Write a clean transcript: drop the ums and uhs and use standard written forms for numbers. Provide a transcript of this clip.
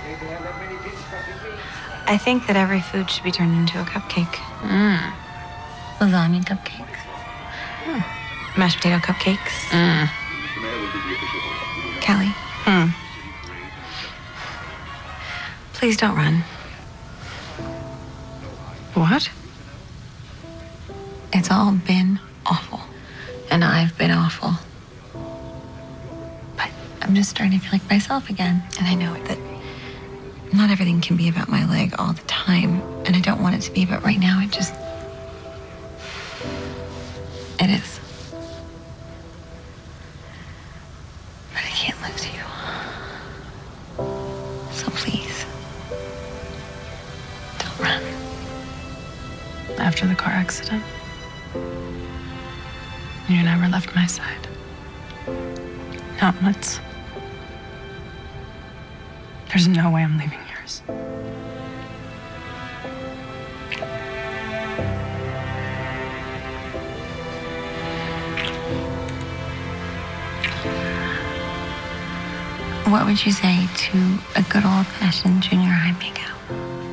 I think that every food should be turned into a cupcake. Lasagna cupcakes. Mashed potato cupcakes. Kelly. Please don't run. What? It's all been awful. And I've been awful. But I'm just starting to feel like myself again. And I know that not everything can be about my leg all the time. And I don't want it to be, but right now it is. But I can't lose you. So please, don't run. After the car accident, you never left my side. Not once. There's no way I'm leaving yours. What would you say to a good old-fashioned junior high makeout?